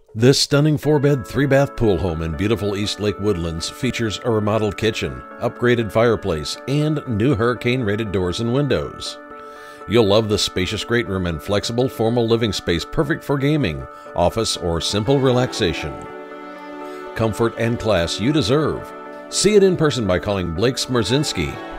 This stunning 4-bed, 3-bath pool home in beautiful East Lake Woodlands features a remodeled kitchen, upgraded fireplace, and new hurricane-rated doors and windows. You'll love the spacious great room and flexible, formal living space perfect for gaming, office, or simple relaxation. Comfort and class you deserve. See it in person by calling Blake Smereczynsky